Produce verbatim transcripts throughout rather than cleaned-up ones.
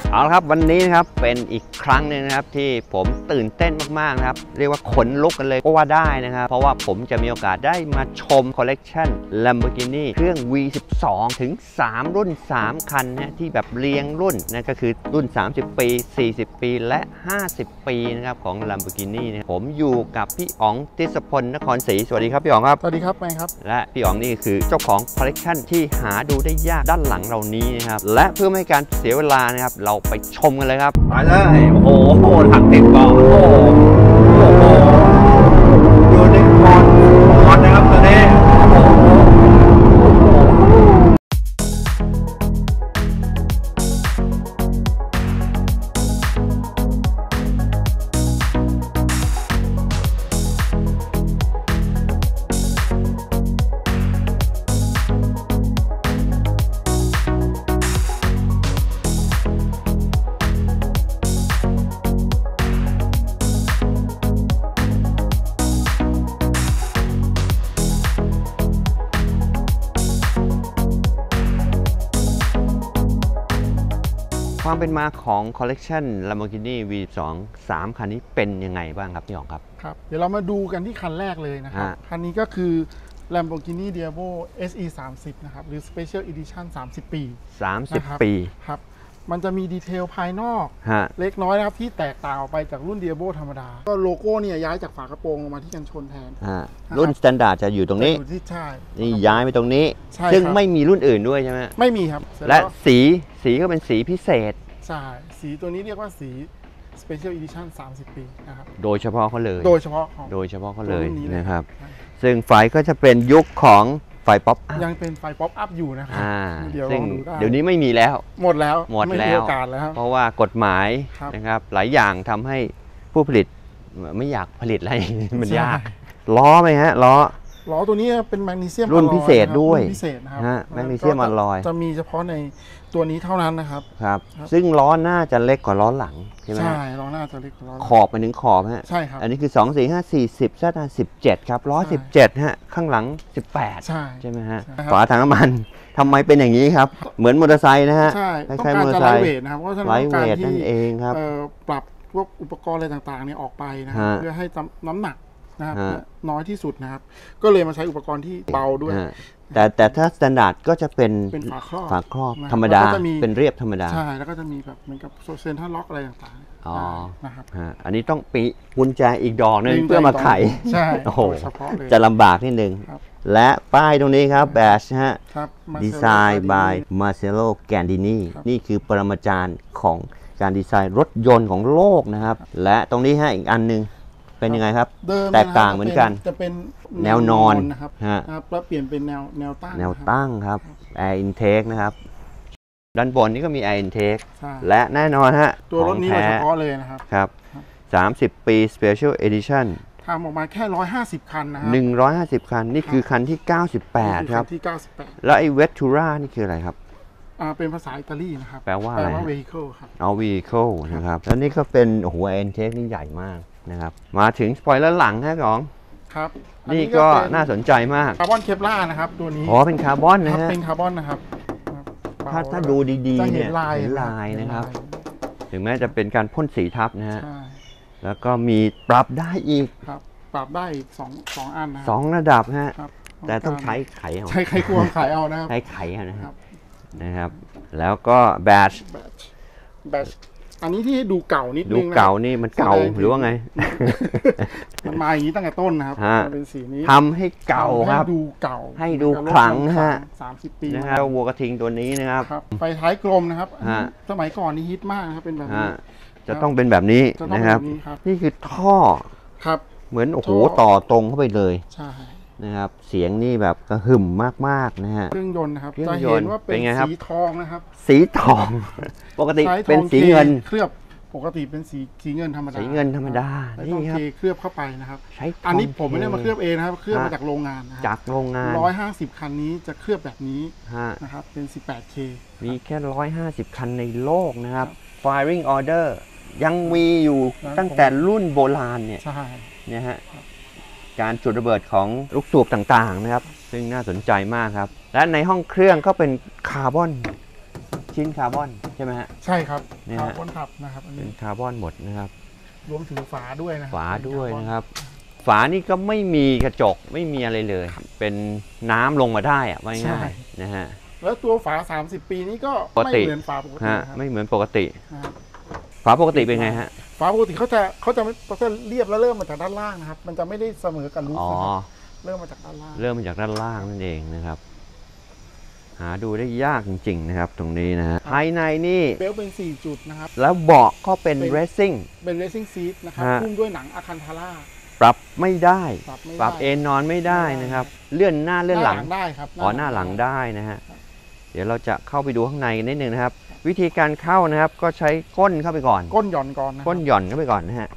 เอาละครับวันนี้นะครับเป็นอีกครั้งหนึ่งนะครับที่ผมตื่นเต้นมากๆนะครับเรียกว่าขนลุกกันเลยก็ว่าได้นะครับเพราะว่าผมจะมีโอกาสได้มาชมคอลเลกชัน Lamborghini เครื่อง วี สิบสอง ถึง สาม รุ่น สาม คันนะที่แบบเรียงรุ่นนั่นก็คือรุ่น สามสิบ ปี สี่สิบ ปีและ ห้าสิบ ปีนะครับของ Lamborghini นะผมอยู่กับพี่อ๋องติสพลนครศรีสวัสดีครับพี่อ๋องครับสวัสดีครับแมงครับและพี่อ๋องนี่คือเจ้าของคอลเลกชันที่หาดูได้ยากด้านหลังเรานี้นะครับและเพื่อไม่ให้การเสียเวลานะครับเราไปชมกันเลยครับไปเลยโอ้โหหลังติดก่อนโอ้โหอยู่ในคอนคอนนะครับตอนนี้ความเป็นมาของคอลเลกชัน Lamborghini วี สิบสอง สาม คันนี้เป็นยังไงบ้างครับพี่อ๋องครับครับเดี๋ยวเรามาดูกันที่คันแรกเลยนะครับคันนี้ก็คือ Lamborghini Diavolo เอส อี สามสิบ นะครับหรือ Special Edition สามสิบ ปีสามสิบ ปีครับมันจะมีดีเทลภายนอกเล็กน้อยนะครับที่แตกต่างออกไปจากรุ่น Diavolo ธรรมดาก็โลโก้เนี่ยย้ายจากฝากระโปรงลงมาที่กันชนแทนรุ่น Standard จะอยู่ตรงนี้ใช่นี่ย้ายไปตรงนี้ซึ่งไม่มีรุ่นอื่นด้วยใช่ไหมไม่มีครับและสีสีก็เป็นสีพิเศษใช่สีตัวนี้เรียกว่าสี Special Edition สามสิบ ปีนะครับโดยเฉพาะเขาเลยโดยเฉพาะโดยเฉพาะเขาเลยนะครับซึ่งไฟก็จะเป็นยุคของไฟป๊อปอัพยังเป็นไฟป๊อปอัพอยู่นะครับเดี๋ยวซึ่งเดี๋ยวนี้ไม่มีแล้วหมดแล้วหมดแล้วเพราะว่ากฎหมายนะครับหลายอย่างทำให้ผู้ผลิตไม่อยากผลิตอะไรมันยากล้อไหมฮะล้อล้อตัวนี้เป็นแมกนีเซียมรุ่นพิเศษด้วยพิเศษนะครับแมกนีเซียมอลลอยจะมีเฉพาะในตัวนี้เท่านั้นนะครับครับซึ่งล้อหน้าจะเล็กกว่าล้อหลังใช่ไหมใช่ล้อหน้าจะเล็กกว่าล้อขอบไปถึงขอบฮะใช่ครับอันนี้คือสอง สี่ ห้า สี่ สิบ ซัด สิบเจ็ดครับล้อสิบเจ็ดฮะข้างหลังสิบแปดใช่ใช่ไหมฮะฝาถังน้ำมันทำไมเป็นอย่างนี้ครับเหมือนมอเตอร์ไซค์นะฮะใช่ต้องการจะไลท์เวทนะครับเพราะฉะนั้นต้องการที่ปรับพวกอุปกรณ์อะไรต่างๆเนี่ยออกไปนะเพื่อให้น้ำหนักนะครับน้อยที่สุดนะครับก็เลยมาใช้อุปกรณ์ที่เบาด้วยแต่แต่ถ้าสแตนดาร์ดก็จะเป็นฝาครอบฝาครอบธรรมดาเป็นเรียบธรรมดาใช่แล้วก็จะมีแบบเหมือนกับเซ็นทรัลล็อกอะไรต่างๆอ๋อนะครับอันนี้ต้องปีกุญแจอีกดอกนึงเพื่อมาไขใช่โอ้โหจะลำบากนิดนึงและป้ายตรงนี้ครับแบชฮะดีไซน์ by Marcello Gandini นี่คือปรมาจารย์ของการดีไซน์รถยนต์ของโลกนะครับและตรงนี้ฮะอีกอันนึงเป็นยังไงครับแตกต่างเหมือนกันจะเป็นแนวนอนนะครับแล้วเปลี่ยนเป็นแนวแนวตั้งแนวตั้งครับ Air Intake นะครับด้านบนนี้ก็มี Air Intake และแน่นอนฮะตัวรถนี้โดยเฉพาะเลยนะครับครับสามสิบ ปี Special Edition ทำออกมาแค่หนึ่งร้อยห้าสิบคันนะครับหนึ่งร้อยห้าสิบคันนี่คือคันที่เก้าสิบแปดครับที่เก้าสิบแปดแล้วไอ้ Vettura นี่คืออะไรครับอ่าเป็นภาษาอิตาลีนะครับแปลว่าอะไร vehicle ครับเอา vehicle นะครับแล้วนี่ก็เป็นโอ้โห Air Intake นี่ใหญ่มากนะครับมาถึงสปอยเลอร์หลังฮะของครับนี่ก็น่าสนใจมากคาร์บอนเคปล่านะครับตัวนี้อ๋อเป็นคาร์บอนนะฮะเป็นคาร์บอนนะครับถ้าถ้าดูดีๆเนี่ยเห็นลายนะครับถึงแม้จะเป็นการพ่นสีทับนะฮะแล้วก็มีปรับได้อีกครับปรับได้อีกสองสองอันนะสองระดับฮะแต่ต้องใช้ไขเอาใช้ไขควงไขเอานะครับใช้ไขเอานะครับนะครับแล้วก็แบชแบชอันนี้ที่ดูเก่านิดนึงดูเก่านี่มันเก่าหรือว่าไงมันมาอย่างนี้ตั้งแต่ต้นนะครับเป็นสีนี้ทำให้เก่าครับให้ดูเก่าให้ดูขลังฮะสามสิบปีนะครับวัวกระทิงตัวนี้นะครับไฟท้ายกลมนะครับสมัยก่อนนี่ฮิตมากครับเป็นแบบนี้จะต้องเป็นแบบนี้นะครับนี่คือท่อครับเหมือนโอ้โหต่อตรงเข้าไปเลยใช่นะครับเสียงนี่แบบกระหึ่มมากๆนะฮะเครื่องยนต์นะครับจะเห็นว่าเป็นสีทองนะครับสีทองปกติเป็นสีเงินเคลือบปกติเป็นสีสีเงินธรรมดาสีเงินธรรมดานี่ครับเคลือบเข้าไปนะครับอันนี้ผมไม่ได้มาเคลือบเองนะครับเคลือบมาจากโรงงานจากโรงงานร้อยห้าสิบคันนี้จะเคลือบแบบนี้นะครับเป็น สิบแปดเคมีแค่หนึ่งร้อยห้าสิบคันในโลกนะครับ Firing Order ยังมีอยู่ตั้งแต่รุ่นโบราณเนี่ยเนี่ยฮะการจุดระเบิดของลูกสูบต่างๆนะครับซึ่งน่าสนใจมากครับและในห้องเครื่องก็เป็นคาร์บอนทชิ้นคาร์บอนใช่ไหมฮะใช่ครับเนี่ยคาฮะร์บอนขับนะครับอันเป็นี้นคาร์บอนหมดนะครับรวมถึงฝาด้วยนะฝาด้วยนะครับฝานี่ก็ไม่มีกระจกไม่มีอะไรเลย เป็นน้ำลงมาได้อะว่าง่ายๆนะฮะแล้วตัวฝาสามสิบปีนี้ก็ไม่เหมือนฝาปกติฮะไม่เหมือนปกตินะครับฝาปกติเป็นไงฮะฝาปกติเขาจะเขาจะไม่เขาจะเรียบแล้วเริ่มมาจากด้านล่างนะครับมันจะไม่ได้เสมอกับรูฟอ๋อนะครับเริ่มมาจากด้านล่างเริ่มมาจากด้านล่างนั่นเองนะครับ หาดูได้ยากจริงๆนะครับตรงนี้นะฮะภายในนี่เบลต์เป็นสี่จุดนะครับแล้วเบาะก็เป็นเรซซิ่งเป็นเรซซิ่งซีทนะครับฮะพุ่มด้วยหนังอะคันทาร่าปรับไม่ได้ปรับไม่ปรับได้เอนนอนไม่ได้นะครับ เลื่อนหน้าเลื่อนหลังได้ครับอ๋อหน้าหลังได้นะฮะเดี๋ยวเราจะเข้าไปดูข้างในกันนิดนึงนะครับ วิธีการเข้านะครับก็ใช้ก้นเข้าไปก่อนก้นหย่อนก่อนนะก้นหย่อนเข้าไปก่อนนะฮะ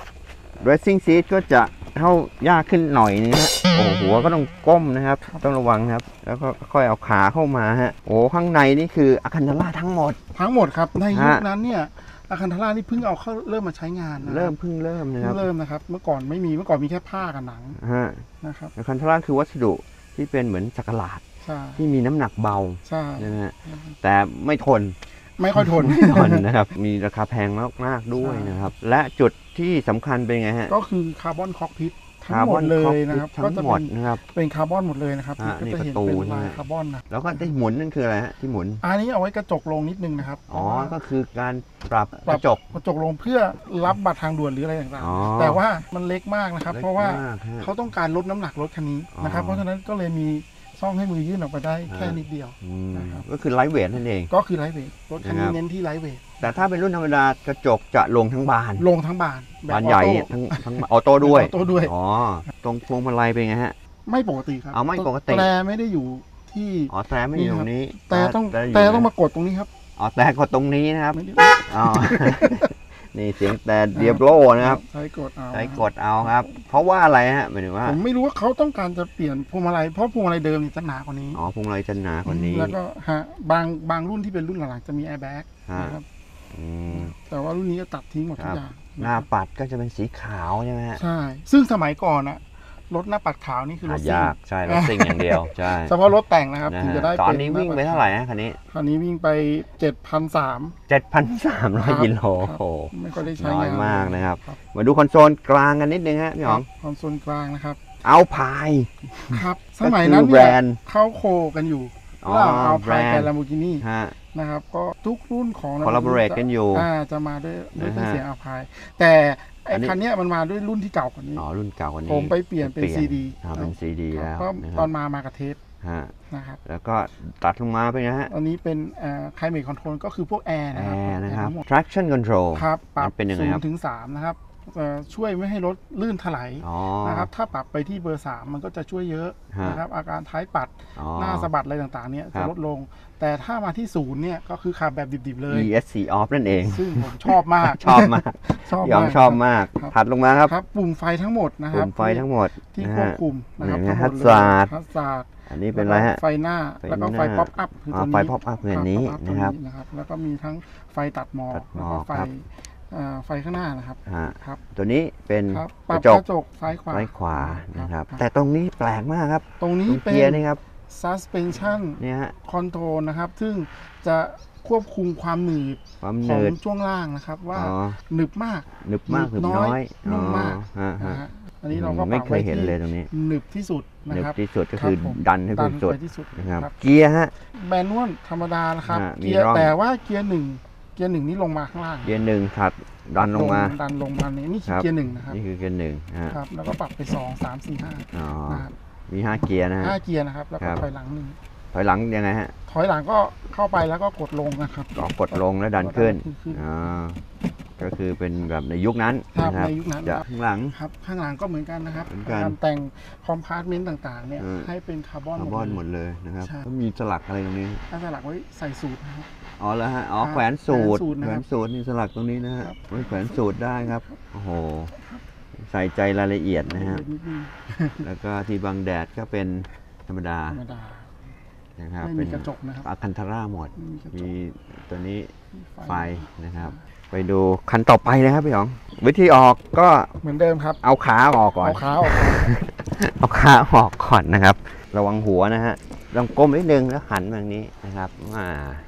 dressing seat ก็จะเข้ายากขึ้นหน่อยนึงนะฮะโอ้หัวก็ต้องก้มนะครับ ต้องระวังนะครับ แล้วก็ค่อยเอาขาเข้ามาฮะโอ้ข้างในนี่คืออะคันทาร่าทั้งหมดทั้งหมดครับในยุคฮะนั้นเนี่ยอะคันทาร่านี่เพิ่งเอาเข้าเริ่มมาใช้งานนะเริ่มเพิ่งเริ่มนะคเพิ่รับงเริ่มนะครับ เมื่อก่อนไม่มีเมื่อก่อนมีแค่ผ้ากับหนังฮะนะครับอะคันทาร่าคือวัสดุที่เป็นเหมือนจักรหลาดใช่ที่มีน้ำหนักเบาใช่นะฮะแต่ไม่ทนไม่ค่อยทนไม่ทนนะครับ มีราคาแพงมากๆด้วยนะครับ และจุดที่สำคัญเป็นไงฮะก็คือคาร์บอนคอกพิททั้งคาร์หบมอนดเลคอกยพินะครับทั้ก็งจะหมเป็ดนนะครับเป็นคาร์บอนหมดเลยนะครับอ่ะก็นี่จะเห็นประตูเป็นลายนะฮะคาร์บอนนะแล้วก็ได้หมุนนั่นคืออะไรฮะที่หมุนอันนี้เอาไว้กระจกลงนิดนึงนะครับอ๋อ ก็คือการปรับปกรับระจกกระจกลงเพื่อรับบัตรทางด่วนหรืออะไรต่างอ๋อๆ แต่ว่ามันเล็กมากนะครับเล็กเพราะว่ามากฮะเขาต้องการลดน้ำหนักรถคันนี้นะครับอ๋อเพราะฉะนั้นก็เลยมีช่องให้มือยื่นออกไปได้แค่ฮะนิดเดียวอืมนะครับก็คือไลท์เวทนั่นเองก็คือไลท์เวทรถคันนะคนี้รับเน้นที่ไลท์เวทแต่ถ้าเป็นรุ่นธรรมดากระจกจะลงทั้งบานลงทั้งบานแบบบานใหญ่ออโต้ทั้งทั้งออโต้ด้วยออโต้ด้วยอ๋อ ตรงพวงมาลัยเป็นไงฮะไม่ปกติครับเอาไม่ปกติแต่ไม่ได้อยู่ที่อ๋อแต่ไม่อยู่ตรงนี้แต่ต้องยู่แต่ต้องมากดตรงนี้ครับอ๋อแต่กดตรงนี้นะครับไม่ได้อ๋อ นี่เสียงแต่เดียบโลนะครับใช้กดเอาใช้กดเอาครับ เพราะว่าอะไรฮะหมายถึงว่าผมไม่รู้ว่าเขาต้องการจะเปลี่ยนพวงมาลัยเพราะพวงมาลัยเดิมนี่จะหนากว่านี้อ๋อพวงมาลัยจะหนากว่านี้แล้วก็ฮะบางบางรุ่นที่เป็นรุ่นหลังๆจะมีแอร์แบ็กฮะนะครับอืมแต่ว่ารุ่นนี้จะตัดทิ้งหมดทุกครับอย่างหน้าปัดก็จะเป็นสีขาวใช่ไหมฮะใช่ ซึ่งสมัยก่อนอะรถหน้าปัดขาวนี่คือรหาถซิ่งยากใช่รถซิ่งอย่างเดียวใช่เฉพาะรถแต่งนะครับนะถึงฮะจะได้ตอนเป็นี้วิ่งไปเท่าไหร่ฮะคันนี้คันนี้วิ่งไปเจ็ดพันสามเจ็ดพันสามร้อยกิโลครับโอ้โหไม่ค่อยได้ใช้น้อยงานมากนะครับครับมาดูคอนโซลกลางกันนิดนึงฮะพี่หอมคอนโซลกลางนะครับเอาพายครับ สมัยนั้นก็คือแบรเนี่ยนด์เข้าโคกันอยู่อ๋อระหว่างเอาแบรพายนด์กับ Lamborghini ฮะนะครับก็ทุกรุ่นของ collaborate กันอยู่อ่าจะมาด้วยด้วยเครื่องนะฮะเสียงอาพายแต่ไอ้อันนี้คันเนี้ยมันมาด้วยรุ่นที่เก่ากว่านี้อ๋อรุ่นเก่ากว่านี้ผมไปเปลี่ยนเป็น ซี ดีอ่าเป็นซีดีครัแล้บวก็นะคตรัอบ นมามากับเทปฮะนะครับแล้วก็ตัดลงมาเป็นไงฮะอันนี้เป็นไคลเมทคอนโทรลก็คือพวกแอร์แอนะครับร์นะครับทั้งหมด traction control ครับปรับมันเป็นยังไงศูนครับย์ถึงสามนะครับจะช่วยไม่ให้รถลื่นถลายอ๋อนะครับถ้าปรับไปที่เบอร์สามมันก็จะช่วยเยอะฮะนะครับอาการท้ายปัดอ๋อหน้าสะบัดอะไรต่างๆเนี่ยครัจะบลดลง แต่ถ้ามาที่ศูนย์เนี่ยก็คือขับแบบดิบๆเลยอี เอส ซี off นั่นเองซึ่งผมชอบมากชอบมากชอบพี่หอมมากชอบมากครับถัดลงมาครับครับปุ่มไฟทั้งหมดนะคปุ่รับมไฟทั้งหมดที่นะควบฮะคุมนะครับนี่ทั้งหมดฮัเลสซาร์ดยฮัสซาร์ดอันนี้เป็นอะไรฮะไฟหน้าไฟแล้วก็หน้าไฟป๊อปอัพคืออ๋อตัวนี้ไฟ pop up แบบนี้ครับ pop up นะครับตัวนะครับ แล้วก็มีทั้งไฟตัดหมอกตัดหมแล้วอกก็ไฟครับอ่าไฟข้างหน้านะครับฮะครับตัวนี้เป็นครับปกรับระจกกระจกซ้ายขวาซ้ายขวานะครับครับแต่ตรงนี้แปลกมากครับตรงตนี้รงเป็นเกียร์นี่ครับ suspension เนี่ยฮะ control นะครับ ซึ่งจะควบคุมความหนืดความขเนิองดช่วงล่างนะครับ ว่าอ๋อหนึบมากหนึบมากหนึบน้อยนุ่มมากอ๋อฮะนะฮะฮะอันนี้เราก็ปไม่รับเคไว้ยเห็นที่เลยตรงนี้หนึบที่สุดหนะนึบครับที่สุดก็ครับคือผมดันให้เป็นสุดไปที่สุดนะครับครับเกียร์ฮะแมนนวลธรรมดานะครับฮะมีเกียร์ร่องแต่ว่าเกียร์หนึ่งเกียร์หนึ่งนี่ลงมาข้างล่างเกียร์หนึ่งถัดดันลงมาดันลงมานี่นี่คือครับเกียร์หนึ่งนะครับนี่คือเกียร์หนึ่งฮะครับ แล้วก็ปรับไปสองสามสี่ห้าอ๋อนะครับมีห้าเกียร์นะฮะห้าเกียร์นะครับ แล้วคก็รับถอยหลังหนึ่งถอยหลังยังไงฮะถอยหลังก็เข้าไปแล้วก็กดลงนะครับก็กดลงแล้วดันขึ้นขึ้นอ่าก็คือเป็นแบบในยุคนั้นครับนะครับในยุคนั้นจะครับข้างหลังครับข้างหลังก็เหมือนกันนะครับเหมือนกันการแต่งคอมพาร์ตเมนต์ต่างๆเนี่ยอืมให้เป็นคาร์บอนคาร์บอนหมดเลยนะครับใช่ก็มีสลักอะไรตรงนี้ถ้าสลักไว้ใส่สูตรนะครับอ๋อแล้วฮะ อ๋อครับแขวนสูตรแขวนสูตรนะแขคว รับนสูตรนี่สลักตรงนี้นะฮะครับไว้แขวนสูตรได้ครับ โอ้โห ใส่ใจรายละเอียดนะฮะนิดนึงแล้วก็ที่บังแดดก็เป็นธรรมดาธรรมดานะครับไม่เป็มีนกระจกนะครับอาคันทาร่าหมดไม่มีกระจมีกตัวนี้มีไฟนะครับ ไปดูคันต่อไปนะครับพี่หยอง วิธีออกก็เหมือนเดิมครับเอาขาออกก่อนเอาขาออกก่อนเอาขาออกก่อนนะครับ ระวังหัวนะฮะลองก้มนิดนึงแล้วหันมาทางนี้นะครับอ่า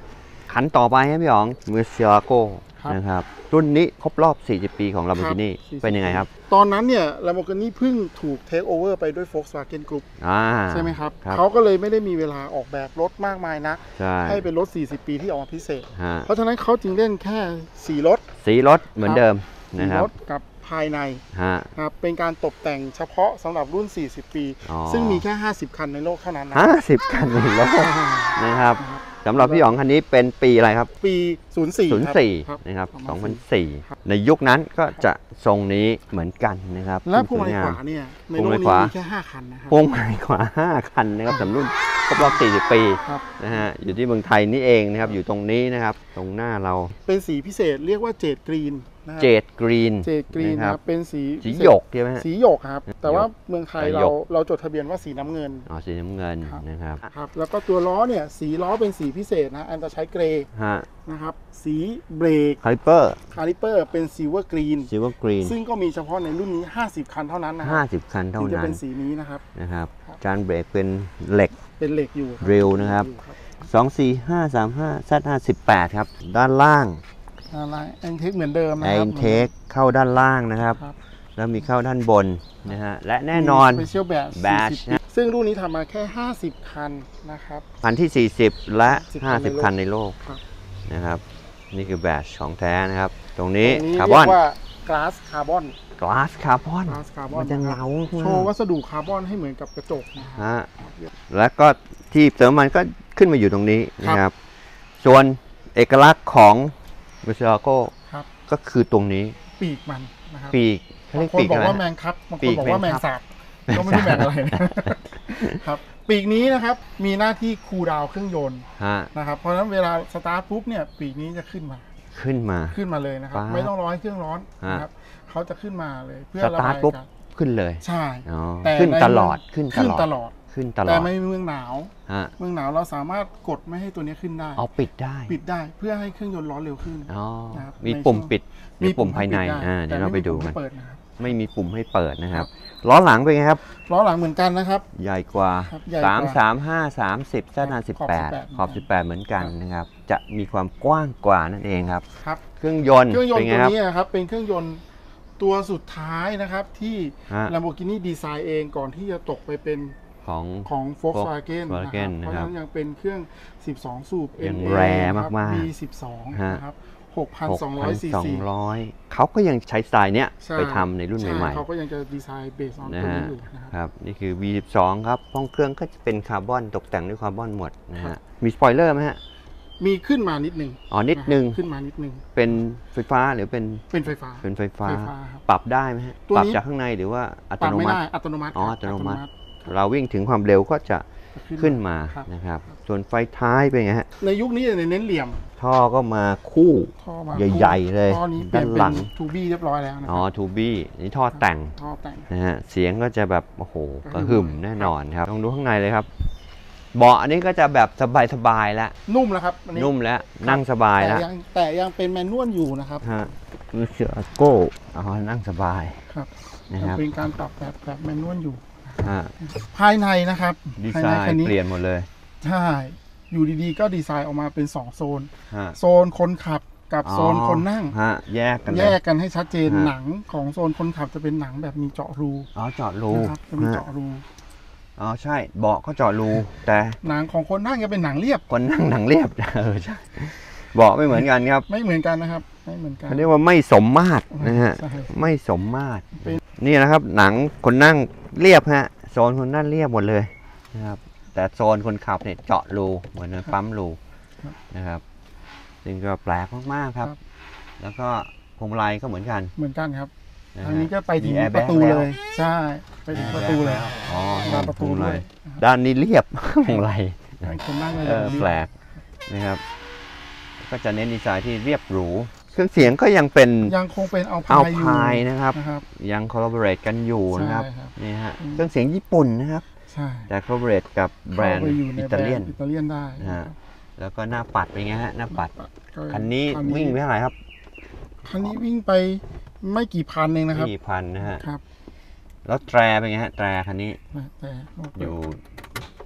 คันต่อไปครับพี่อ๋อง Murcielago นะครับรุ่นนี้ครบรอบสี่สิบปีของ Lamborghini เป็นยังไงครับตอนนั้นเนี่ย Lamborghini เพิ่งถูกเทคโอเวอร์ไปด้วย Volkswagen Group ใช่ไหมครับเขาก็เลยไม่ได้มีเวลาออกแบบรถมากมายนัก ใ, ให้เป็นรถสี่สิบปีที่ออกมาพิเศษเพราะฉะนั้นเขาจึงเล่นแค่สีรถสีรถเหมือนเดิมนะครับรถกับภายในครับเป็นการตกแต่งเฉพาะสำหรับรุ่นสี่สิบปีซึ่งมีแค่ห้าสิบคันในโลกเท่านั้นนะห้าสิบคันในโลกนะครับสำหรับพี่อ๋องคันนี้เป็นปีอะไรครับปีศูนย์สี่ศูนย์สี่นะครับสองพันสี่ในยุคนั้นก็จะทรงนี้เหมือนกันนะครับและพวงมาลัยขวาเนี่ยในโลกนี้มีแค่ห้าคันนะครับพวงมาลัยขวาห้าคันนะครับสำหรับรุ่นครบรอบสี่สิบปีนะฮะอยู่ที่เมืองไทยนี่เองนะครับอยู่ตรงนี้นะครับตรงหน้าเราเป็นสีพิเศษเรียกว่าเจดกรีนเจดกรีนเจดกรีนครับเป็นสีสีหยกใช่ไหมสีหยกครับแต่ว่าเมืองไทยเราเราจดทะเบียนว่าสีน้ำเงินอ๋อสีน้ำเงินนะครับครับแล้วก็ตัวล้อเนี่ยสีล้อเป็นสีพิเศษนะอันจะใช้เกรย์นะครับสีเบรกคาลิเปอร์คาลิเปอร์เป็นซิลเวอร์กรีนซิลเวอร์กรีนซึ่งก็มีเฉพาะในรุ่นนี้ห้าสิบคันเท่านั้นนะห้าสิบคันเท่านั้นจะเป็นสีนี้นะครับนะครับจานเบรกเป็นเหล็กเป็นเหล็กอยู่เร็วนะครับสอง สี่ ห้า สาม ห้า แซด ห้าสิบแปดครับด้านล่างอะไรแอนเทคเหมือนเดิมนะครับแอนเทคเข้าด้านล่างนะครับแล้วมีเข้าด้านบนนะฮะและแน่นอน Special Badge ซึ่งรุ่นนี้ทำมาแค่ห้าสิบคันนะครับคันที่สี่สิบและห้าสิบคันในโลกนะครับนี่คือแบดของแท้นะครับตรงนี้คาร์บอนเรียกว่า glass carbon glass carbon มันจะเงาโชว์วัสดุคาร์บอนให้เหมือนกับกระจกนะครับแล้วก็ที่เสริมมันก็ขึ้นมาอยู่ตรงนี้นะครับส่วนเอกลักษณ์ของMurcielagoก็คือตรงนี้ปีกมันนะครับปีกบางคนบอกว่าแมงครับบางคนบอกว่าแมงสาบก็ไม่รู้แมงอะไรนะครับปีกนี้นะครับมีหน้าที่คูลดาวน์เครื่องยนต์นะครับเพราะฉะนั้นเวลาสตาร์ทปุ๊บเนี่ยปีกนี้จะขึ้นมาขึ้นมาขึ้นมาเลยนะครับไม่ต้องรอให้เครื่องร้อนนะครับเขาจะขึ้นมาเลยเพื่อระบายอากาศขึ้นเลยใช่แต่ขึ้นตลอดขึ้นตลอดขึ้นตลอดแต่ไม่เมืองหนาวเมืองหนาวเราสามารถกดไม่ให้ตัวนี้ขึ้นได้เอาปิดได้ปิดได้เพื่อให้เครื่องยนต์ร้อนเร็วขึ้นมีปุ่มปิดมีปุ่มภายในเดี๋ยวเราไปดูกันไม่มีปุ่มให้เปิดนะครับล้อหลังเป็นไงครับล้อหลังเหมือนกันนะครับใหญ่กว่าสาม สาม ห้า สามสิบแซด ห้าสิบแปดขอบสิบแปดเหมือนกันนะครับจะมีความกว้างกว่านั่นเองครับเครื่องยนต์เครื่องยนต์ตัวนี้ครับเป็นเครื่องยนต์ตัวสุดท้ายนะครับที่ Lamborghini ดีไซน์เองก่อนที่จะตกไปเป็นของของ Volkswagen นะครับเพราะฉะนั้นยังเป็นเครื่องสิบสองสูบยังแรงมากๆบี สิบสอง นะครับ หกพันสองร้อย ซี ซีเขาก็ยังใช้สไตล์เนี้ยไปทำในรุ่นใหม่ๆเขาก็ยังจะดีไซน์เบสออนตัวนี้อยู่นะครับนี่คือ บี สิบสอง ครับห้องเครื่องก็จะเป็นคาร์บอนตกแต่งด้วยคาร์บอนหมดนะฮะมีสปอยเลอร์ไหมฮะมีขึ้นมานิดนึงอ๋อนิดนึงขึ้นมานิดนึงเป็นไฟฟ้าหรือเป็นเป็นไฟฟ้าเป็นไฟฟ้าปรับได้ไหมฮะปรับจากข้างในหรือว่าอัตโนมัติอัตโนมัติอ๋ออัตโนมัติเราวิ่งถึงความเร็วก็จะขึ้นมานะครับส่วนไฟท้ายเป็นไงฮะในยุคนี้เน้นเหลี่ยมท่อก็มาคู่ใหญ่ๆเลยด้านหลังทูบี้เรียบร้อยแล้วอ๋อทูบี้นี่ท่อแต่งนะฮะเสียงก็จะแบบโอ้โหกระหึ่มแน่นอนครับลองดูข้างในเลยครับเบาะอันนี้ก็จะแบบสบายๆแล้วนุ่มแล้วครับนุ่มแล้วนั่งสบายแล้วแต่ยังเป็นแมนนวลอยู่นะครับฮะMurcielagoอ๋อนั่งสบายครับนะครับเป็นการปรับแบบแบบแมนนวลอยู่ภายในนะครับดีไซน์เปลี่ยนหมดเลยใช่อยู่ดีๆก็ดีไซน์ออกมาเป็นสองโซนโซนคนขับกับโซนคนนั่งแยกกันแยกกันให้ชัดเจนหนังของโซนคนขับจะเป็นหนังแบบมีเจาะรูอ๋อเจาะรูครับจะมีเจาะรูอ๋อใช่เบาะก็เจาะรูแต่หนังของคนนั่งจะเป็นหนังเรียบคนนั่งหนังเรียบเออใช่เบาะไม่เหมือนกันครับไม่เหมือนกันนะครับไม่เหมือนกันเขาเรียกว่าไม่สมมาตรนะฮะไม่สมมาตรนี่นะครับหนังคนนั่งเรียบฮะโซนคนนั่งเรียบหมดเลยนะครับแต่โซนคนขับเนี่ยเจาะรูเหมือนปั๊มรูนะครับซึ่งก็แปลกมากๆครับแล้วก็พวงมาลัยก็เหมือนกันเหมือนกันครับทางนี้ก็ไปถึงประตูเลยใช่ไปถึงประตูเลยอ๋อประตูเลยด้านนี้เรียบพวงมาลัยคนนั่งเลยแปลกนะครับก็จะเน้นดีไซน์ที่เรียบหรูเครื่องเสียงก็ยังเป็นยังคงเป็นเอาเอาพายนะครับยังคอลลาบอเรทกันอยู่นะครับนี่ฮะเครื่องเสียงญี่ปุ่นนะครับแต่คอลลาบอเรทกับแบรนด์อิตาเลียนอิตาเลียนได้นะฮะแล้วก็หน้าปัดเป็นไงฮะหน้าปัดคันนี้วิ่งไปเท่าไหร่ครับคันนี้วิ่งไปไม่กี่พันเองนะครับไม่กี่พันนะฮะครับแล้วแตรเป็นไงฮะแตรคันนี้อยู่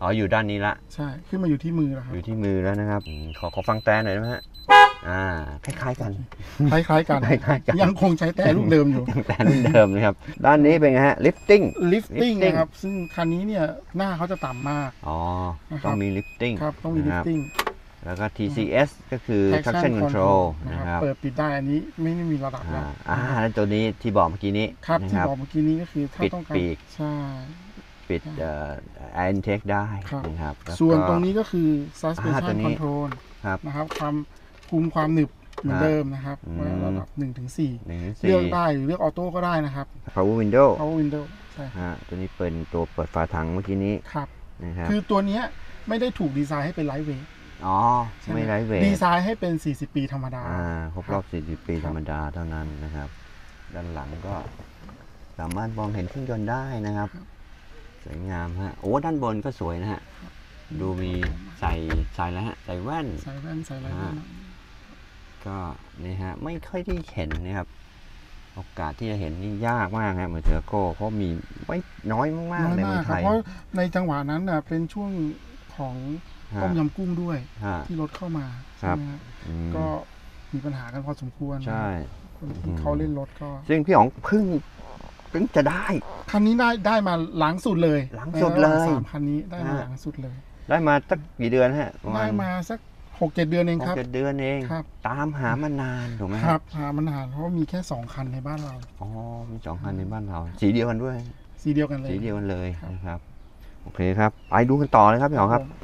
อ๋ออยู่ด้านนี้ละใช่ขึ้นมาอยู่ที่มือแล้วครับอยู่ที่มือแล้วนะครับขอขอฟังแต่หน่อยได้ไหมฮะอ่าคล้ายๆกันคล้ายๆกันคล้ายๆกันยังคงใช้แต่ลูกเดิมอยู่แต่ลูกเดิมนะครับด้านนี้เป็นไงฮะลิฟติ้งลิฟติ้งนะครับซึ่งคันนี้เนี่ยหน้าเขาจะต่ำมากอ๋อต้องมีลิฟติ้งครับต้องมีลิฟติ้งแล้วก็ ที ซี เอส ก็คือ traction control นะครับเปิดปิดได้อันนี้ไม่ไม่มีระดับแล้วอ่าแล้วตัวนี้ที่บอกเมื่อกี้นี้ครับที่บอกเมื่อกี้นี้ก็คือถ้าต้องการใช่ปิดเอ่อ air intake ได้นะครับส่วนตรงนี้ก็คือ suspension control นะครับความคุมความหนึบเหมือนเดิมนะครับระดับหนึ่งถึงสี่เลือกได้หรือเลือกออโต้ก็ได้นะครับ power window power window ใช่ตัวนี้เป็นตัวเปิดฝาถังเมื่อกี้นี้ครับนะครับคือตัวนี้ไม่ได้ถูกดีไซน์ให้เป็นไลท์เวทอ๋อไม่ไลท์เวทดีไซน์ให้เป็นสี่สิบปีธรรมดาอ่าครบรอบสี่สิบปีธรรมดาเท่านั้นนะครับด้านหลังก็สามารถมองเห็นเครื่องยนต์ได้นะครับสวยงามฮะโอ้ด้านบนก็สวยนะฮะดูมีใส่ใส่แล้วฮะใส่แว่นใส่แว่นใส่อะไรก็นี่ฮะไม่ค่อยได้เห็นนะครับโอกาสที่จะเห็นนี่ยากมากฮะเหมือนเทอร์โก้เพราะมีไม่น้อยมากๆในเมืองไทยเพราะในจังหวะนั้นน่ะเป็นช่วงของต้มยำกุ้งด้วยที่รถเข้ามาใช่ไหมก็มีปัญหากันพอสมควรใช่ที่เขาเล่นรถก็ซึ่งพี่อ๋องเพิ่งเพิ่งจะได้คันนี้ได้ได้มาหลังสุดเลยหลังสุดเลยสามคันนี้ได้มาหลังสุดเลยได้มาสักกี่เดือนฮะได้มาสักหกเจ็ดเดือนเองครับหกเจ็ดเดือนเองตามหามานานถูกไหมครับหามานานเพราะมีแค่สองคันในบ้านเราอ๋อมีสองคันในบ้านเราสีเดียวกันด้วยสีเดียวกันเลยสีเดียวกันเลยนะครับโอเคครับไปดูกันต่อเลยครับพี่อ๋องครับ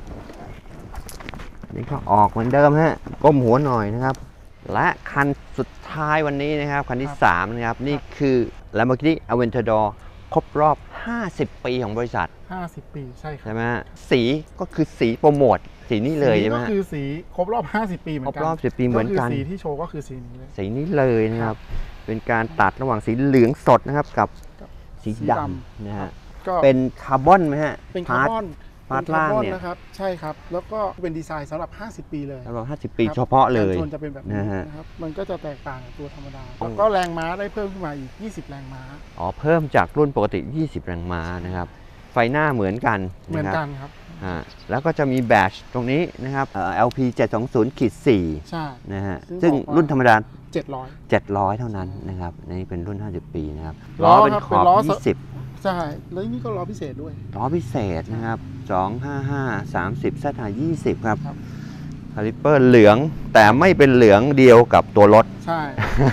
นี่ก็ออกเหมือนเดิมฮะก้มหัวหน่อยนะครับและคันสุดท้ายวันนี้นะครับคันที่สามนะครับนี่คือ Lamborghini Aventador ครบรอบห้าสิบปีของบริษัทห้าสิบปีใช่ครับใช่ไหมสีก็คือสีโปรโมทสีนี้เลยใช่ไหมก็คือสีครบรอบห้าสิบปีเหมือนกันครบรอบสิบปีเหมือนกันสีที่โชว์ก็คือสีนี้เลยสีนี้เลยนะครับเป็นการตัดระหว่างสีเหลืองสดนะครับกับสีดำนะฮะเป็นคาร์บอนไหมฮะเป็นคาร์บอนพาร์ทล่างเนี่ยนะครับใช่ครับแล้วก็เป็นดีไซน์สำหรับห้าสิบปีเลยสำหรับห้าสิบปีเฉพาะเลยส่วนจะเป็นแบบนี้นะครับมันก็จะแตกต่างกับตัวธรรมดาแล้วก็แรงม้าได้เพิ่มขึ้นมาอีกยี่สิบแรงม้าอ๋อเพิ่มจากรุ่นปกติยี่สิบแรงม้านะครับไฟหน้าเหมือนกันเหมือนกันครับอ่าแล้วก็จะมีแบตตรงนี้นะครับ แอล พี เจ็ดสองศูนย์ สี่ใช่นะฮะซึ่งรุ่นธรรมดาเจ็ดร้อยเจ็ดร้อยเท่านั้นนะครับนี่เป็นรุ่นห้าสิบปีนะครับล้อเป็นขอบยี่สิบใช่แล้วนี่ก็ล้อพิเศษด้วยล้อพิเศษนะครับสองห้าห้า สามสิบ แซด อาร์ ยี่สิบครับคาลิปเปอร์เหลืองแต่ไม่เป็นเหลืองเดียวกับตัวรถใช่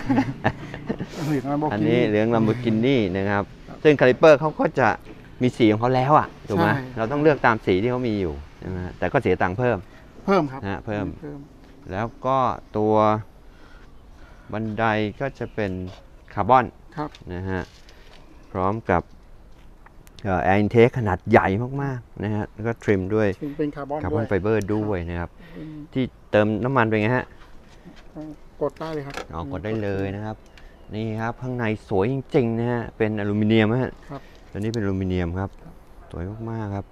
อันนี้เหลือง Lamborghini นะครับซึ่งคาลิปเปอร์เขาก็จะมีสีของเขาแล้วอ่ะถูกไหมเราต้องเลือกตามสีที่เขามีอยู่ใช่ไหมแต่ก็เสียตังค์เพิ่มเพิ่มครับนะเพิ่มแล้วก็ตัวบันไดก็จะเป็นคาร์บอนนะฮะพร้อมกับแอร์อินเทคขนาดใหญ่มากๆนะฮะแล้วก็ทริมด้วยเป็นคาร์บอนคาร์บอนไฟเบอร์ด้วยนะครับที่เติมน้ำมันเป็นไงฮะกดได้เลยครับอ๋อกดได้เลยนะครับนี่ครับข้างในสวยจริงๆนะฮะเป็นอลูมิเนียมฮะตัวนี้เป็นอลูมิเนียมครับสวยมากๆครับ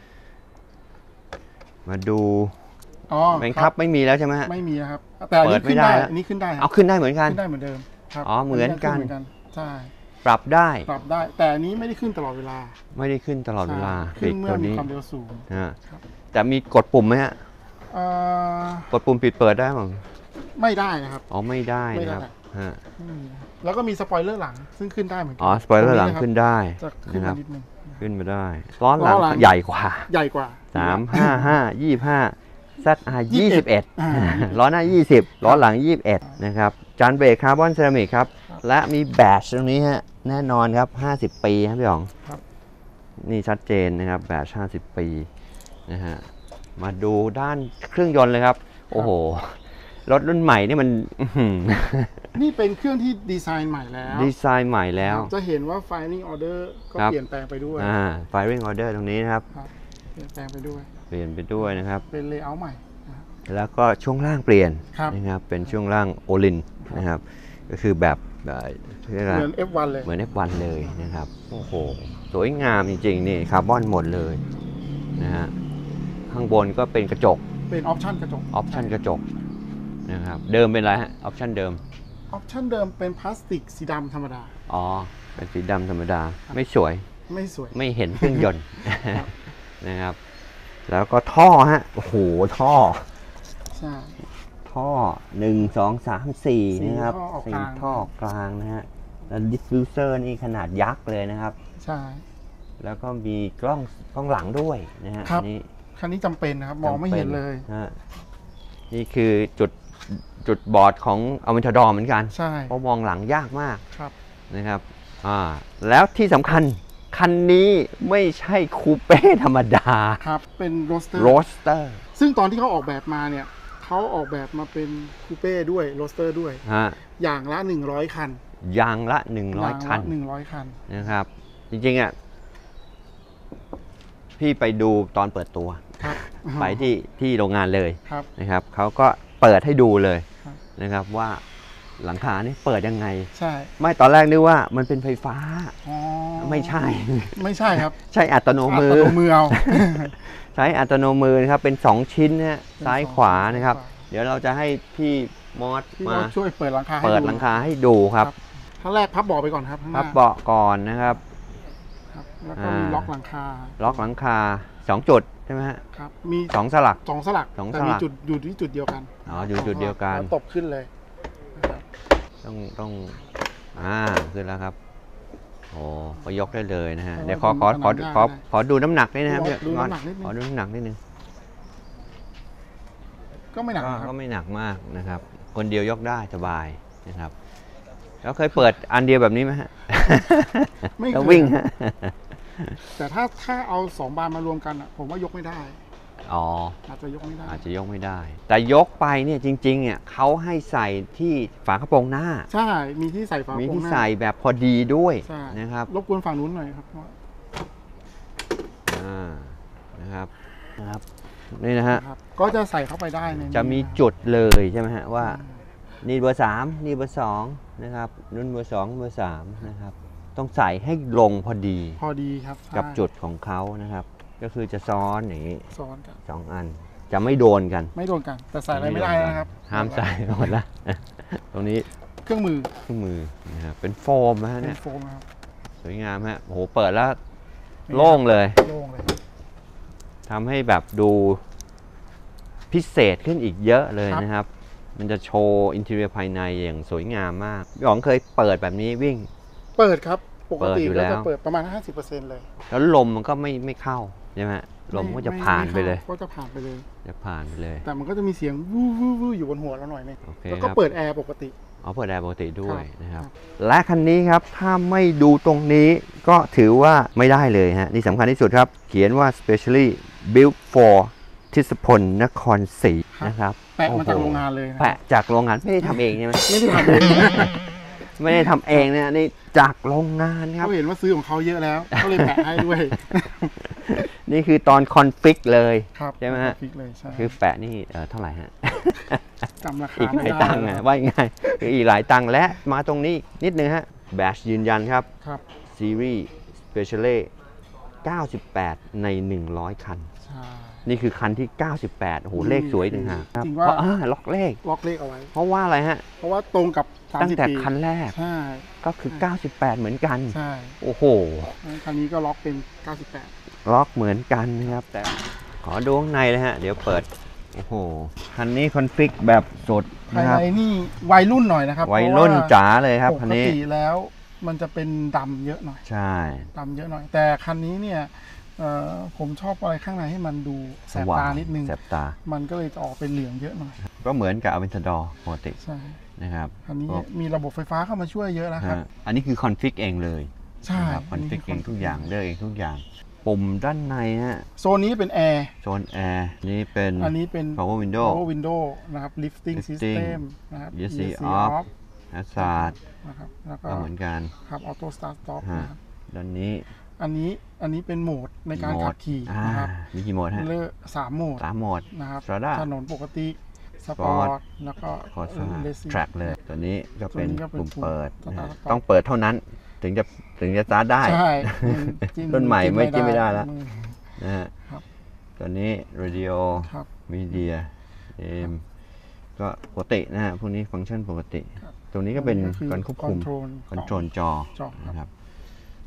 มาดูอ๋อแบงคับไม่มีแล้วใช่ไหมฮะไม่มีครับแต่อันนี้ขึ้นได้อันนี้ขึ้นได้เอาขึ้นได้เหมือนกันขึ้นได้เหมือนเดิมอ๋อเหมือนกันใช่ปรับได้ปรับได้แต่อันนี้ไม่ได้ขึ้นตลอดเวลาไม่ได้ขึ้นตลอดเวลาขึ้นเมื่อมีความเร็วสูงนะแต่มีกดปุ่มไหมฮะกดปุ่มปิดเปิดได้มั้งไม่ได้นะครับอ๋อไม่ได้นะครับฮะแล้วก็มีสปอยเลอร์หลังซึ่งขึ้นได้เหมือนกันอ๋อสปอยเลอร์หลังขึ้นได้นะครับขึ้นมาได้ล้อหลังใหญ่กว่าใหญ่กว่าสามห้าห้ายี่สิบห้า แซด อาร์ ยี่สิบเอ็ดล้อหน้ายี่สิบล้อหลังยี่สิบเอ็ดนะครับจานเบรกคาร์บอนเซรามิกครับและมีแบตตรงนี้ฮะแน่นอนครับห้าสิบปีครับพี่อ๋องนี่ชัดเจนนะครับแบตห้าสิบปีนะฮะมาดูด้านเครื่องยนต์เลยครับโอ้โหรถรุ่นใหม่นี่มันนี่เป็นเครื่องที่ดีไซน์ใหม่แล้วดีไซน์ใหม่แล้วจะเห็นว่า firing order ก็เปลี่ยนแปลงไปด้วยอ่า firing order ตรงนี้นะครับเปลี่ยนแปลงไปด้วยเปลี่ยนไปด้วยนะครับเป็นเลเยอร์ใหม่แล้วก็ช่วงล่างเปลี่ยนนะครับเป็นช่วงล่างโอลินนะครับก็คือแบบเหมือน เอฟ วัน เลยเหมือน เอฟ วัน เลยนะครับโอ้โหสวยงามจริงๆนี่คาร์บอนหมดเลยนะฮะข้างบนก็เป็นกระจกเป็นออปชั่นกระจกออปชั่นกระจกนะครับเดิมเป็นอะไรฮะออปชั่นเดิมออปชั่นเดิมเป็นพลาสติกสีดำธรรมดาอ๋อเป็นสีดำธรรมดาไม่สวยไม่สวยไม่เห็นเครื่องยนต์นะครับแล้วก็ท่อฮะโอ้โหท่อใช่ท่อหนึ่งสองสามสี่นะครับสี่ท่อกลางนะฮะแล้วดิฟฟิวเซอร์นี่ขนาดยักษ์เลยนะครับใช่แล้วก็มีกล้องกล้องหลังด้วยนะฮะนี่คันนี้จำเป็นนะครับมองไม่เห็นเลยนี่คือจุดจุดบอดของอเวนทาดอร์เหมือนกันใช่เพราะมองหลังยากมากครับนะครับอ่าแล้วที่สำคัญคันนี้ไม่ใช่คูเป้ธรรมดาครับเป็นโรสเตอร์โรสเตอร์ซึ่งตอนที่เขาออกแบบมาเนี่ยเขาออกแบบมาเป็นคูเป้ด้วยโรสเตอร์ด้วยอย่างละหนึ่งร้อยคันอย่างละหนึ่งร้อยคันหนึ่งร้อยคันนะครับจริงๆอ่ะพี่ไปดูตอนเปิดตัวไปที่ที่โรงงานเลยนะครับเขาก็เปิดให้ดูเลยนะครับว่าหลังคานี่เปิดยังไงใช่ไม่ตอนแรกนึกว่ามันเป็นไฟฟ้าไม่ใช่ไม่ใช่ครับใช่อัตโนมืออัตโนมือเอาใช้อัตโนมือนะครับเป็นสองชิ้นนะซ้ายขวานะครับเดี๋ยวเราจะให้พี่มอสมาช่วยเปิดหลังคาเปิดหลังคาให้ดูครับขั้นแรกพับเบาะไปก่อนครับพับเบาะก่อนนะครับแล้วก็มีล็อกหลังคาล็อกหลังคาสองจุดใช่ไหมฮะครับมีสองสลักสองสลักแต่มีจุดอยู่ที่จุดเดียวกันอ๋ออยู่จุดเดียวกันตบขึ้นเลยต้องต้องอ่าขึ้นแล้วครับโอ้ก็ยกได้เลยนะฮะเดี๋ยวขอขอขอขอขอดูน้ำหนักนิดนะครับดูน้ำหนักนิดนึงขอดูน้ำหนักนิดนึงก็ไม่หนักก็ไม่หนักมากนะครับคนเดียวยกได้สบายนะครับแล้วเคยเปิดอันเดียวแบบนี้ไหมฮะไม่เคยวิ่งฮะแต่ถ้าถ้าเอาสองบานมารวมกันอ่ะผมว่ายกไม่ได้อ๋ออาจจะยกไม่ได้อาจจะยกไม่ได้แต่ยกไปเนี่ยจริงๆเนี่ยเขาให้ใส่ที่ฝากระโปรงหน้าใช่มีที่ใส่ฝากระโปรงหน้ามีที่ใส่แบบพอดีด้วยนะครับรบกวนฝั่งนู้นหน่อยครับอ่านะครับนะครับนี่นะฮะก็จะใส่เข้าไปได้จะมีจุดเลยใช่ไหมฮะว่านี่เบอร์สามนี่เบอร์สองนะครับนุ่นเบอร์สองเบอร์สามนะครับต้องใส่ให้ลงพอดีพอดีครับกับจุดของเขานะครับก็คือจะซ้อนอย่างนี้ซ้อนกันสองอันจะไม่โดนกันไม่โดนกันแต่ใส่อะไรไม่ได้นะครับห้ามใส่หมดละตรงนี้เครื่องมือเครื่องมือนะครับเป็นโฟมนะฮะเนี่ยโฟมครับสวยงามฮะโอ้โหเปิดแล้วโล่งเลยโล่งเลยทำให้แบบดูพิเศษขึ้นอีกเยอะเลยนะครับมันจะโชว์อินทีเรียภายในอย่างสวยงามมากพี่อ๋องเคยเปิดแบบนี้วิ่งเปิดครับปกติก็จะเปิดประมาณ ห้าสิบเปอร์เซ็นต์ เลยแล้วลมมันก็ไม่ไม่เข้าใช่ไหมลมก็จะผ่านไปเลยก็จะผ่านไปเลยจะผ่านไปเลยแต่มันก็จะมีเสียงวู้วู้วู้อยู่บนหัวเราหน่อยนึงแล้วก็เปิดแอร์ปกติอ๋อเปิดแอร์ปกติด้วยนะครับและคันนี้ครับถ้าไม่ดูตรงนี้ก็ถือว่าไม่ได้เลยฮะนี่สำคัญที่สุดครับเขียนว่า specially built for ทิศพลนครศรีนะครับแปะมาจากโรงงานเลยแปะจากโรงงานไม่ได้ทำเองใช่ไหมไม่ได้ทำเองไม่ได้ทำเองเนี่ยนี่จากโรงงานครับเขาเห็นว่าซื้อของเขาเยอะแล้วเขาเลยแปะให้ด้วยนี่คือตอนคอนฟิกเลยใช่ไหมฮะคือแปะนี่เท่าไหร่ฮะจำราคาอีกหลายตังค์นะว่าง่ายคืออีกหลายตังค์และมาตรงนี้นิดนึงฮะแบชยืนยันครับซีรีส์สเปเชียลเก้าสิบแปดในหนึ่งร้อยคันนี่คือคันที่เก้าสิบแปดโอ้โหเลขสวยหนึ่งฮะจริงว่าล็อกเลขล็อกเลขเอาไว้เพราะว่าอะไรฮะเพราะว่าตรงกับตั้งแต่คันแรกใช่ก็คือเก้าสิบแปดเหมือนกันใช่โอ้โหคันนี้ก็ล็อกเป็นเก้าสิบแปดล็อกเหมือนกันนะครับแต่ขอดูข้างในเลยฮะเดี๋ยวเปิดโอ้โหคันนี้คอนฟิกแบบสดนะครับภายในนี่วัยรุ่นหน่อยนะครับวัยรุ่นจ๋าเลยครับคันนี้ปกติแล้วมันจะเป็นดำเยอะหน่อยใช่ดำเยอะหน่อยแต่คันนี้เนี่ยผมชอบอะไรข้างในให้มันดูแสบตานิดนึงแสบตามันก็เลยจะออกเป็นเหลืองเยอะหน่อยก็เหมือนกับอเวนทาดอร์ปกติใช่นะครับอันนี้มีระบบไฟฟ้าเข้ามาช่วยเยอะนะครับอันนี้คือคอนฟิกเองเลยใช่คอนฟิกเองทุกอย่างเลือกเองทุกอย่างปุ่มด้านในฮะโซนนี้เป็นแอร์โซนแอร์นี่เป็นอันนี้เป็น power window power window นะครับ lifting system นะครับอี เอส ซี off hazard นะครับแล้วก็เหมือนกันครับ auto start stop นะครับด้านนี้อันนี้อันนี้เป็นโหมดในการขับขี่นะครับมีกี่โหมดฮะเลือกสามโหมดสามโหมดนะครับถนนปกติสปอร์ตแล้วก็เลสแทร็กเลยตัวนี้ก็เป็นปุ่มเปิดต้องเปิดเท่านั้นถึงจะถึงจะสตาร์ทได้ใช่รุ่นใหม่ไม่จิ้มไม่ได้แล้วนะฮะตัวนี้เรดิโอมีเดียเอมก็ปกตินะฮะพวกนี้ฟังก์ชันปกติตรงนี้ก็เป็นการควบคุมคอนโทรลจอนะครับ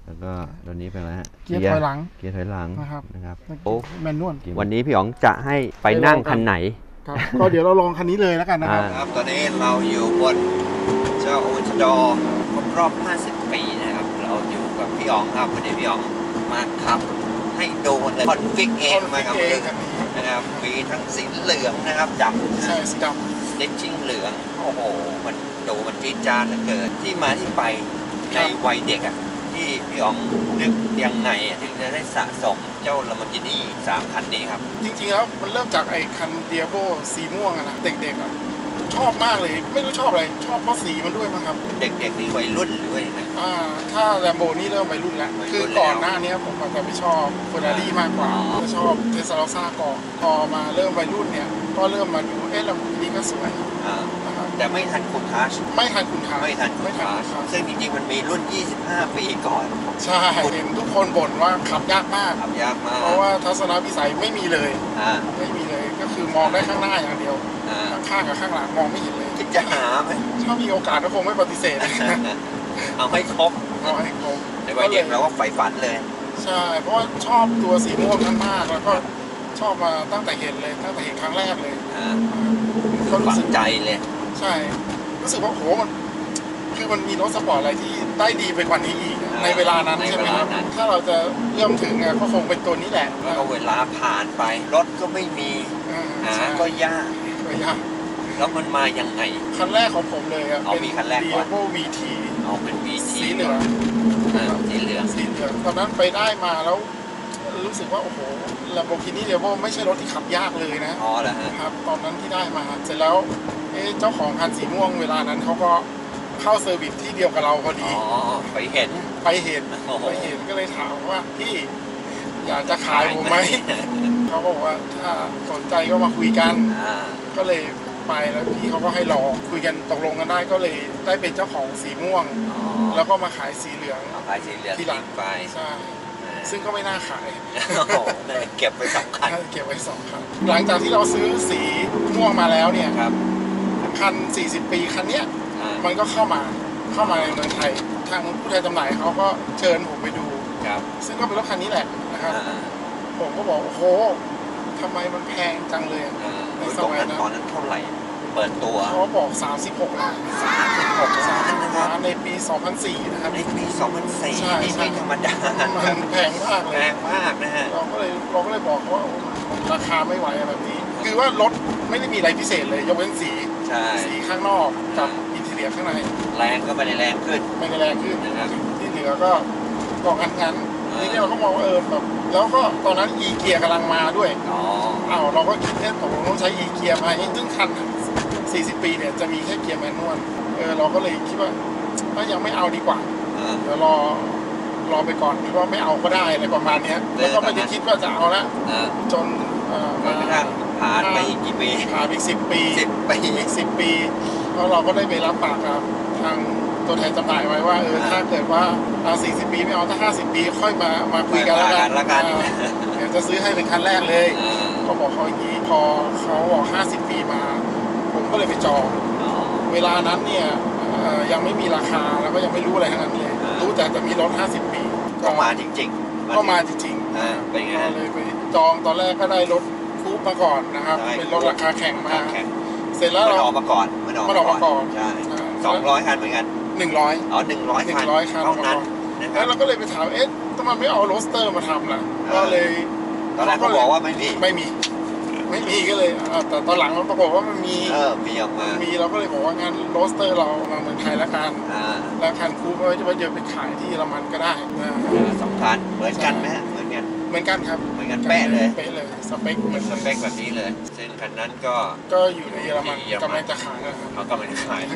แล้วก็ตัวนี้เป็นอะไรฮะเกียร์ถอยหลังเกียร์ถอยหลังนะครับนะครับโอ้แมนนวลวันนี้พี่อ๋องจะให้ไปนั่งคันไหนครับก็เดี๋ยวเราลองคันนี้เลยแล้วกันนะครับครับตอนนี้เราอยู่บนเจ้าโอชดอครบรอบห้าสิบปีนะครับเราอยู่กับพี่อ๋องครับวันนี้พี่อ๋องมาขับให้ดูเลยคอนฟิกเองมาครับนะครับมีทั้งสีเหลืองนะครับดำใช่สีดำเด็กชิ้งเหลืองโอ้โหมันดูมันจี๊ดจ๊าดเหลือเกินที่มาที่ไปในวัยเด็กอ่ะที่พี่อ๋องนึกยังไงถึงจะได้สะสมเจ้า Lamborghini สามคันนี้ครับจริงๆแล้วมันเริ่มจากไอ้คันเดียโบสีม่วงอะนะเด็กๆอ่ะชอบมากเลยไม่รู้ชอบอะไรชอบเพราะสีมันด้วยมั้งครับเด็กๆนี่วัยรุ่นหรือว่ายังไงอ่าถ้าแลมโบนี่เริ่มวัยรุ่นแล้วคือก่อนหน้านี้ผมจะไปชอบเฟอร์รารี่มากกว่าจะชอบเทสลาซ่าก่อนพอมาเริ่มวัยรุ่นเนี่ยก็เริ่มมาดูเอ๊ะแลมโบกินี่ก็สวยนะครับแต่ไม่ทันคุณทัชไม่ทันคุณทัชไม่ทันคุณทัชซึ่งจริงๆมันมีรุ่นยี่สิบห้าปีก่อนใช่เห็นทุกคนบ่นว่าขับยากมากขับยากมากเพราะว่าทัศนวิสัยไม่มีเลยไม่มีเลยก็คือมองได้ข้างหน้าอย่างเดียวข้างๆกับข้างหลังมองไม่เห็นเลยคิดจะหาไหมถ้ามีโอกาสก็คงไม่ปฏิเสธเอาให้ครบเอาให้ครบในวัยเด็กเราก็ใฝ่ฝันเลยใช่เพราะว่าชอบตัวสีม่วงนั้นมากแล้วก็ชอบมาตั้งแต่เห็นเลยตั้งแต่เห็นครั้งแรกเลยก็รู้สึกใจเลยใช่รู้สึกว่าโหมันคือมันมีรถสปอร์ตอะไรที่ได้ดีไปกว่านี้อีกในเวลานั้นใช่ไหมครับถ้าเราจะเริ่มถึงก็คงเป็นตัวนี้แหละแล้วก็เวลาผ่านไปรถก็ไม่มีหาก็ยากก็ยากแล้วมันมายังไงคันแรกของผมเลยอ่ะเป็น Diablo วี ทีเอาเป็น วี ทีสีเหลืองสีเหลืองสีเหลืองตอนนั้นไปได้มาแล้วรู้สึกว่าโอ้โห Lamborghini Diablo ไม่ใช่รถที่ขับยากเลยนะอ๋อเหรอฮะครับตอนนั้นที่ได้มาเสร็จแล้วเจ้าของคันสีม่วงเวลานั้นเขาก็เข้าเซอร์วิสที่เดียวกับเราพอดีอ๋อไปเห็นไปเห็นไปเห็นก็เลยถามว่าพี่อยากจะขายผมไหมเขาบอกว่าถ้าสนใจก็มาคุยกันก็เลยไปแล้วพี่เขาก็ให้ลองคุยกันตกลงกันได้ก็เลยได้เป็นเจ้าของสีม่วงแล้วก็มาขายสีเหลืองขายสีเหลืองที่หลังไปใช่ซึ่งก็ไม่น่าขายเก็บไว้สองคันเก็บไว้สองคันหลังจากที่เราซื้อสีม่วงมาแล้วเนี่ยครับคันสี่สิบปีคันเนี้ยมันก็เข้ามาเข้ามาในเมืองไทยทางผู้แทนจำหน่ายเขาก็เชิญผมไปดูซึ่งก็เป็นรถคันนี้แหละนะครับผมก็บอกโอ้โหทำไมมันแพงจังเลยในสมัยนั้นตอนนั้นเท่าไหร่เปิดตัวเขาบอกสามสิบหกล้านสามสิบหกล้านนะครับในปีสองพันสี่นะครับในปีสองพันสี่นี่ไม่ธรรมดามันแพงมากเลยแพงมากนะฮะเราก็เลยเราก็เลยบอกว่าราคาไม่ไหวแบบนี้คือว่ารถไม่ได้มีอะไรพิเศษเลยยกเว้นสีสีข้างนอกกับอินทีเรียข้างในแรงก็ไม่ได้แรงขึ้นไม่ได้แรงขึ้นที่เหลือก็ก็งั้นงั้นทีนี้เราก็มองว่าเออแบบแล้วก็ตอนนั้นอีเกียกำลังมาด้วยอ๋ออ้าวเราก็คิดแค่ตกลงต้องใช้อีเกียไหมซึ่งคันสี่สิบปีเนี่ยจะมีแค่เกียร์แมนนวลเออเราก็เลยคิดว่าถ้ายังไม่เอาดีกว่าเดี๋ยวรอรอไปก่อนหรือว่าไม่เอาก็ได้อะไรประมาณนี้แล้วก็ไม่ได้คิดว่าจะเอาละจนจนกระทั่งผ่านไปอีกกี่ปีผ่านอีกสิบปีสิบปีอีกสิบปีแล้วเราก็ได้ไปรับปากกับทางตัวแทนจำหน่ายไว้ว่าเออถ้าเกิดว่าเอาสี่สิบปีไม่เอาถ้าห้าสิบปีค่อยมามาคุยกันแล้วกันเดี๋ยวจะซื้อให้เป็นคันแรกเลยก็บอกเขาอย่างนี้พอเขาบอกห้าสิบปีมาผมก็เลยไปจองเวลานั้นเนี่ยยังไม่มีราคาแล้วก็ยังไม่รู้อะไรทั้งนั้นเลยรู้แต่จะมีรถห้าสิบปีก็มาจริงๆก็มาจริงๆเป็นไงเลยไปจองตอนแรกก็ได้รถคูปมาก่อนนะครับเป็นรถราคาแข่งมากเสร็จแล้วเราออกมาก่อนมันออกมาก่อนใช่สองร้อยคันเหมือนกันหนึ่งร้อยอ๋อหนึ่งร้อยคันเท่านั้นแล้วเราก็เลยไปถามเอ๊ะทำไมไม่เอาโรสเตอร์มาทำล่ะก็เลยตอนแรกเขาบอกว่าไม่มีไม่มีไม่มีก็เลยแต่ตอนหลังมันปรากฏว่ามันมีเออมีออกมามีเราก็เลยบอกว่างั้นโรสเตอร์เรามาเมืองไทยแล้วกันแล้วคันคูก็จะว่าจะไปขายที่เยอรมันก็ได้สองคันเหมือนกันไหมเหมือนกันเหมือนกันครับเหมือนกันเป๊ะเลยเป๊ะเลยสเปคเหมือนสเปคแบบนี้เลยซึ่งคันนั้นก็ก็อยู่ในเยอรมันกำลังจะขายนะครับเขากำลังจะขาย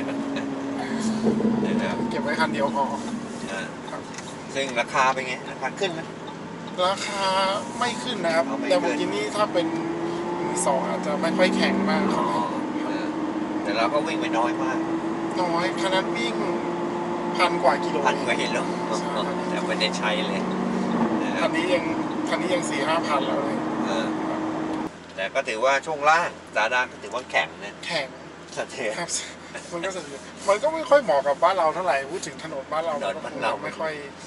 เก็บไว้คันเดียวพอซึ่งราคาเป็นไงราคาขึ้นไหมราคาไม่ขึ้นนะครับแต่เมื่อกี้นี้ถ้าเป็นมือสองอาจจะไม่ค่อยแข็งมากแต่เราก็วิ่งไปน้อยมากน้อยคันนั้นวิ่งพันกว่ากิโลพันกว่ากิโลแต่ไม่ได้ใช้เลยคันนี้ยังคันนี้ยังสี่ห้าพันแล้วเลยแต่ก็ถือว่าช่วงล่างซาด้าก็ถือว่าแข็งนะแข็งสะเทือนมันก็สะเทือนมันก็ไม่ค่อยเหมาะกับบ้านเราเท่าไหร่พูดถึงถนนบ้านเราเราไม่ค่อย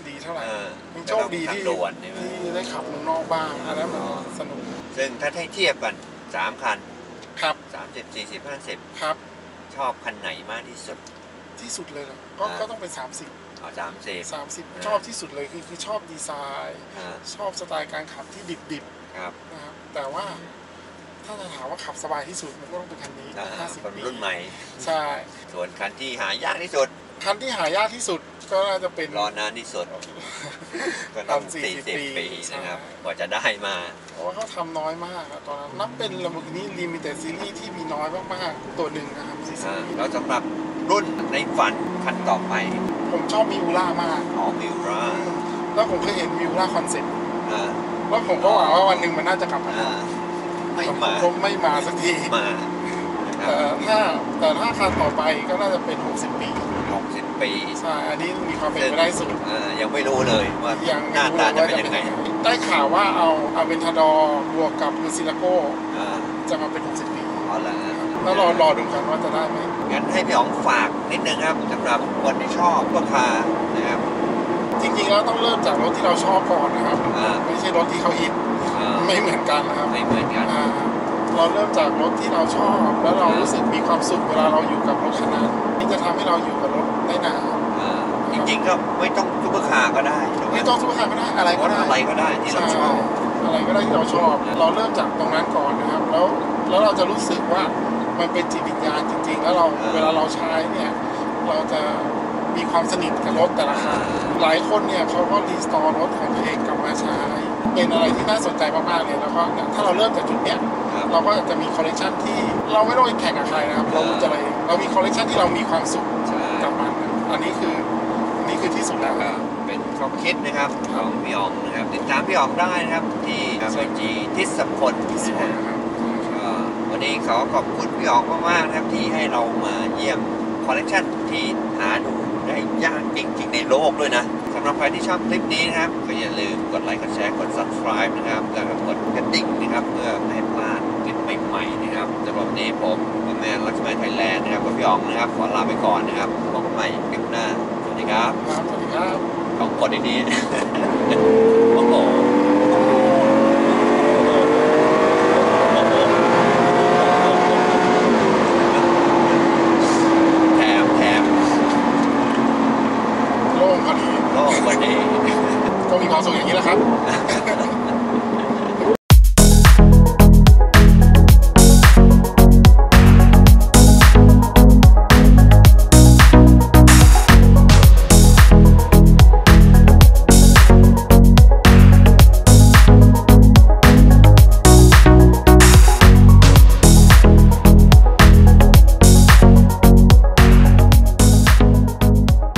ดีเท่าไหร่เออยังโชคดีที่ด่วนใช่ไหมที่ได้ขับเมืองนอกบ้างอันนั้นมันสนุกซึ่งถ้าให้เทียบกันสามคันครับสามสิบ สี่สิบ ห้าสิบครับชอบคันไหนมากที่สุดที่สุดเลยเหรอก็ก็ต้องเป็นสามสิบอ๋อสามสิบสามสิบชอบที่สุดเลยคือคือชอบดีไซน์อ่าชอบสไตล์การขับที่ดิบครับๆนะครับแต่ว่าถ้าจะถามว่าขับสบายที่สุดมันก็ต้องเป็นคันนี้อ่าห้าสิบคนปีรุ่นใหม่ใช่ส่วนคันที่หายากที่สุดคันที่หายากที่สุดก็น่าจะเป็นรอนานที่สุด ก็ต้อง สี่สิบ ปีนะครับ กว่าจะได้มาเพราะว่าเขาทำน้อยมากอะตอนนั้นนับเป็น Lamborghini Limited Series ที่มีน้อยมากๆตัวหนึ่งนะครับซีซีอ่าแล้วสำหรับรุ่นในฝันคันต่อไปผมชอบมิวล่ามากอ๋อมิวราแล้วผมเคยเห็นมิวล่าคอนเซ็ปต์อ่าแล้วผมก็หวังว่าวันหนึ่งมันน่าจะกลับมาอ่าไม่มาผมไม่มาสักทีมานะครับแต่ถ้าแต่ถ้าคันต่อไปก็น่าจะเป็น หกสิบ ปีหกสิบ ปีใช่ อันนี้มีความเป็นไปได้สูงอ่ายังไม่รู้เลยว่ายังหน้าตาจะเป็นยังไงได้ข่าวว่าเอาอาเวนทาดอร์บวกกับลูซิลาโกอ่าจะมาเป็น หกสิบ ปีอ๋อเหรอแล้วรอรอดูกันว่าจะได้ไหมงั้นให้พี่อ๋องฝากนิดนึงครับสำหรับคนที่ชอบพวกคาร์นะครับจริงๆแล้วต้องเริ่มจากรถที่เราชอบก่อนนะครับอ่าไม่ใช่รถที่เขาฮิตอ่าไม่เหมือนกันนะครับไม่เหมือนกันอ่าเราเริ่มจากรถที่เราชอบ แล้วเรารู้สึกมีความสุขเวลาเราอยู่กับรถคันนั้นที่จะทำให้เราอยู่กับรถได้นานอ่าจริงๆก็ไม่ต้องซุปเปอร์คาร์ก็ได้ถูกไหมไม่ต้องซุปเปอร์คาร์ก็ได้อะไรรก็ถได้อะไรก็ได้ที่เราชอบใอะไรก็ได้ที่เราชอบ เราเริ่มจากตรงนั้นก่อนนะครับ แล้วแล้วเราจะรู้สึกว่ามันเป็นจิตวิญญาณจริง ๆ แล้วเราอ่าเวลาเราใช้เนี่ยเราจะมีความสนิทกับรถแต่ละคันหลายคนเนี่ยเขาก็รีสตอร์รถของตัวเองกลับมาใช้เป็นอะไรที่น่าสนใจมากๆเลยแล้วก็เนี่ยถ้าเราเริ่มจากจุดเนี้ยครับเราก็จะมีคอลเลกชันที่เราไม่ต้องไปแข่งกับใครนะครับเราจะอะไรเรามีคอลเลกชันที่เรามีความสุขใช่กับมันนะอันนี้คืออันนี้คือที่สุดแล้วก็เป็นความคิดนะครับของพี่อ๋องนะครับติดตามพี่อ๋องได้นะครับที่ไอจีทิศพลที่สุดนะนะฮะครับก็วันนี้ขอขอบคุณพี่อ๋องมากๆนะครับที่ให้เรามาเยี่ยมคอลเลกชันที่หาดูได้ยากจริงๆในโลกด้วยนะสำหรับใครที่ชอบคลิปนี้นะครับก็อย่าลืมกดไลค์กดแชร์กด subscribe นะครับแล้วก็กดกระดิ่งนะครับเพื่อไม่ให้พลาดคลิปใหม่ๆนะครับสำหรับวันนี้ผมแมนลักษณ์ไทยแลนด์นะครับกับพี่อ๋องนะครับขอลาไปก่อนนะครับพบกันใหม่คลิปหน้าสวัสดีครับครับสวัสดีครับต้องกดดีๆ โอ้โห